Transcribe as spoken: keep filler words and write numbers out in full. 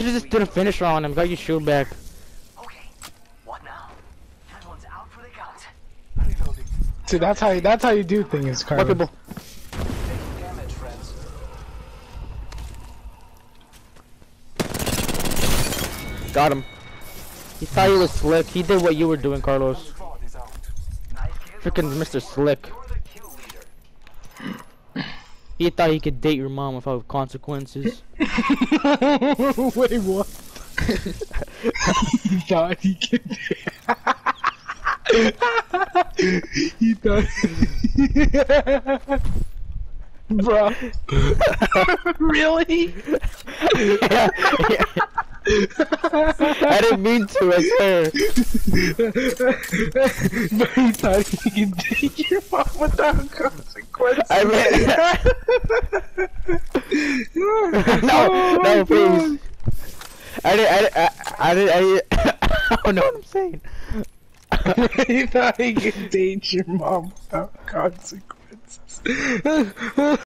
should have just did a finisher on him. Got your shield back. Okay, what now? That one's out for the count. Reloading. See, that's how you, that's how you do things, More Carlos. people. Taking damage, friends. Got him. He thought he was slick. He did what you were doing, Carlos. Squad is out. Nice kill. Freaking Mister Slick. You're the kill leader. He thought he could date your mom without consequences. Wait, what? He thought he could. He thought. Bro. Really? Yeah, yeah. I didn't mean to, I swear. But he thought he could take your mom without consequences. I mean, no, Oh no, my please. God. I didn't, I didn't, I, I didn't, I didn't, I don't know what I'm saying. He thought he could date your mom without consequences.